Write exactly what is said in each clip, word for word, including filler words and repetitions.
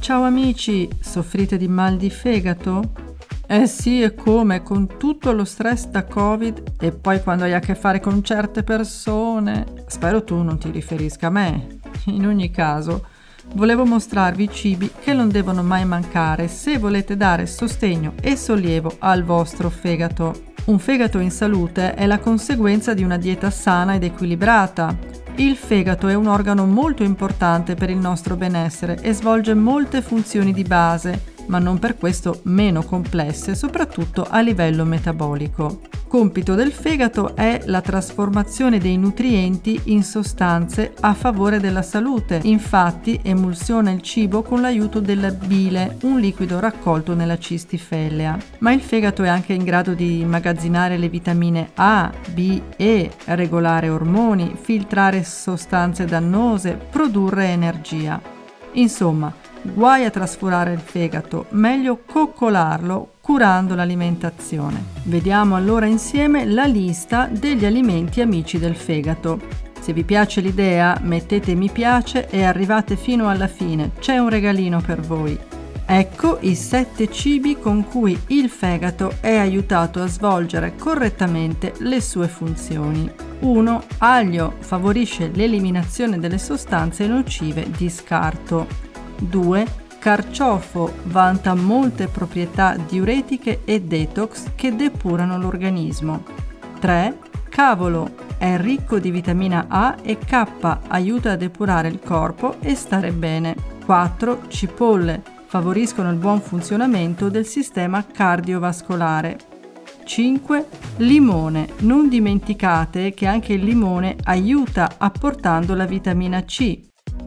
Ciao amici, soffrite di mal di fegato? Eh sì, e come, con tutto lo stress da Covid e poi quando hai a che fare con certe persone. Spero tu non ti riferisca a me. In ogni caso, volevo mostrarvi i cibi che non devono mai mancare se volete dare sostegno e sollievo al vostro fegato. Un fegato in salute è la conseguenza di una dieta sana ed equilibrata. Il fegato è un organo molto importante per il nostro benessere e svolge molte funzioni di base, ma non per questo meno complesse, soprattutto a livello metabolico. Compito del fegato è la trasformazione dei nutrienti in sostanze a favore della salute. Infatti emulsiona il cibo con l'aiuto della bile, un liquido raccolto nella cistifellea. Ma il fegato è anche in grado di immagazzinare le vitamine A, B, E, regolare ormoni, filtrare sostanze dannose, produrre energia. Insomma, guai a trascurare il fegato, meglio coccolarlo curando l'alimentazione. Vediamo allora insieme la lista degli alimenti amici del fegato. Se vi piace l'idea, mettete mi piace e arrivate fino alla fine, c'è un regalino per voi. Ecco i sette cibi con cui il fegato è aiutato a svolgere correttamente le sue funzioni. uno. Aglio favorisce l'eliminazione delle sostanze nocive di scarto. due. Carciofo vanta molte proprietà diuretiche e detox che depurano l'organismo. tre. Cavolo è ricco di vitamina A e K, aiuta a depurare il corpo e stare bene. quattro. Cipolle favoriscono il buon funzionamento del sistema cardiovascolare. cinque. Limone. Non dimenticate che anche il limone aiuta apportando la vitamina C.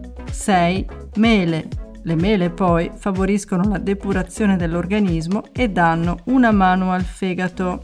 sei. Mele. Le mele poi favoriscono la depurazione dell'organismo e danno una mano al fegato.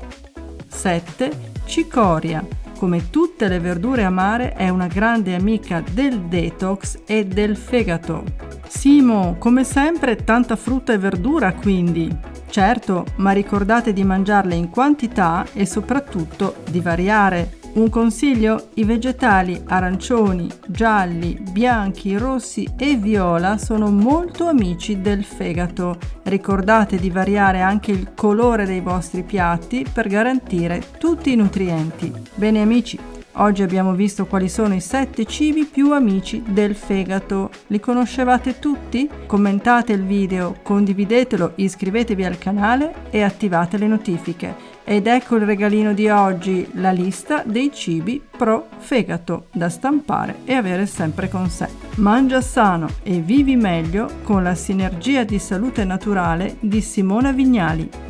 sette. Cicoria. Come tutte le verdure amare è una grande amica del detox e del fegato. Simo, come sempre tanta frutta e verdura quindi. Certo, ma ricordate di mangiarle in quantità e soprattutto di variare. Un consiglio? I vegetali arancioni, gialli, bianchi, rossi e viola sono molto amici del fegato. Ricordate di variare anche il colore dei vostri piatti per garantire tutti i nutrienti. Bene amici, oggi abbiamo visto quali sono i sette cibi più amici del fegato. Li conoscevate tutti? Commentate il video, condividetelo, iscrivetevi al canale e attivate le notifiche. Ed ecco il regalino di oggi, la lista dei cibi pro fegato da stampare e avere sempre con sé. Mangia sano e vivi meglio con la sinergia di salute naturale di Simona Vignali.